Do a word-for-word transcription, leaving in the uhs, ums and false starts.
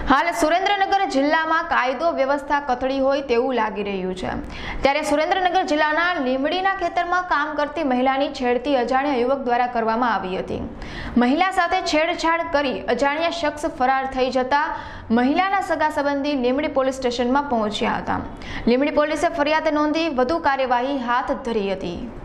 હાલ સુરેન્દ્રનગર જિલ્લામાં કાયદો વ્યવસ્થા કથળી હોય તેવું લાગી રહ્યું છે। ત્યારે સુરેન્દ્રનગર જિલ્લાના લીંબડીના ખેતરમાં કામ કરતી મહિલાની છેડતી અજાણ્યા યુવક દ્વારા કરવામાં આવી હતી। મહિલા સાથે છેડછાડ કરી અજાણ્યા શખ્સ ફરાર થઈ જતા મહિલાના સગા સંબંધી લીંબડી પોલીસ સ્ટેશનમાં પહોંચ્યા હતા। લીંબડી પોલીસે ફરિયાદ નોંધી વધુ કાર્યવાહી હાથ ધરી હતી।